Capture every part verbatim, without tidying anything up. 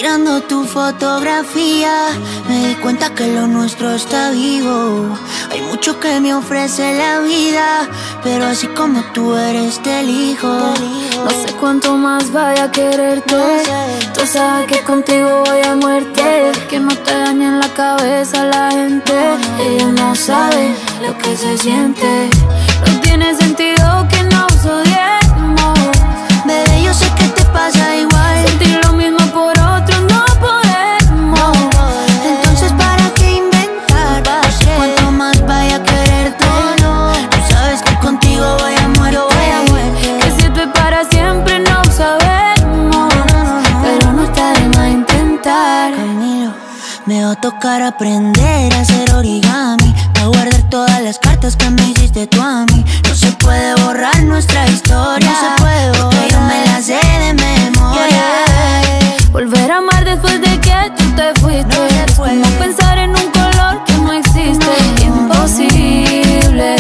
Mirando tu fotografía, me di cuenta que lo nuestro está vivo. Hay mucho que me ofrece la vida, pero así como tú eres te elijo. No sé cuánto más vaya a quererte, no sé. Tú sabes que contigo voy a muerte. Que no te dañe en la cabeza la gente. Ella no sabe lo que se siente. No tiene sentido que nos odiemos. Bebé, yo sé que te pasa igual. Sentir lo mismo por otros no podemos. No, entonces ¿para qué inventar? Cuanto más vaya a quererte, no, tú sabes que contigo voy a muerte. Que si esto es para siempre no sabemos, pero no está de más intentar. Camilo, me va a tocar aprender a hacer origami, a guardar todas las cartas que me hiciste tú a mí. No se puede borrar nuestra historia, no se puede borrar, porque yo me la sé de memoria. Yeah, yeah. Volver a amar después de que tú te fuiste, no es como pensar en un color que no existe. No. Imposible,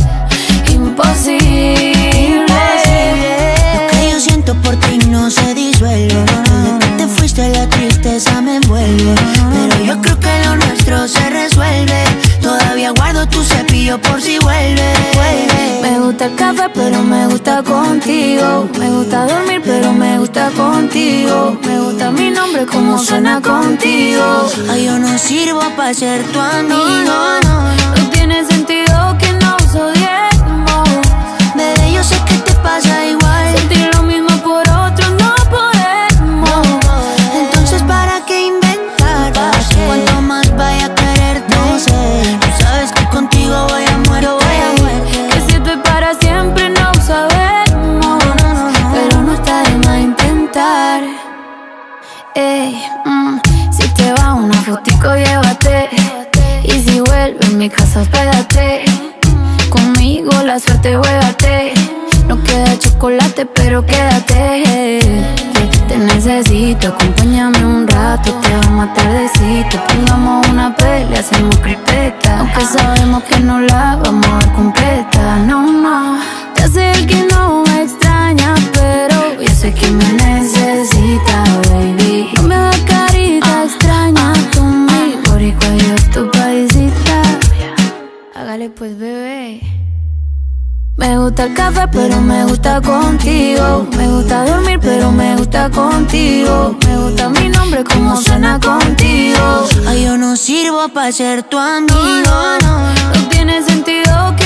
imposible. Lo que yo siento por ti no se disuelve. Desde que te fuiste la tristeza me envuelve, pero yo creo que lo nuestro se resuelve. Todavía guardo tu cepillo por si vuelve. Me gusta el café pero me gusta contigo. Me gusta dormir pero me gusta contigo. Me gusta mi nombre como suena contigo. Ay, yo no sirvo para ser tu amigo. No, no, no, no tiene sentido que nos odiemos. Bebé, yo sé que te pasa igual. Sentir lo mismo por otros no podemos. No, entonces ¿para qué inventar? Cuanto más vaya a quererte, no sé. Tú sabes que contigo voy a muerte. Que si esto es para siempre no sabemos, pero no está de más intentar. Ey, mm, si te va una fotico llévate, y si vuelve en mi casa hospédate. Conmigo la suerte juégate. No queda chocolate pero quédate. Te necesito, acompáñame un rato. Te vamos a tardecito, pongamos una pelea, hacemos cripeta. Aunque sabemos que no la vamos a dar completa. No, no, ya sé el que no me extraña, pero yo sé que me necesita, baby. No me hagas carita extraña conmigo, boricua yo tu paisita. Hágale pues, bebé. Me gusta el café pero me gusta contigo. Me gusta dormir pero me gusta contigo. Me gusta mi nombre como suena contigo. Ay, yo no sirvo para ser tu amigo. No, no, no, no tiene sentido que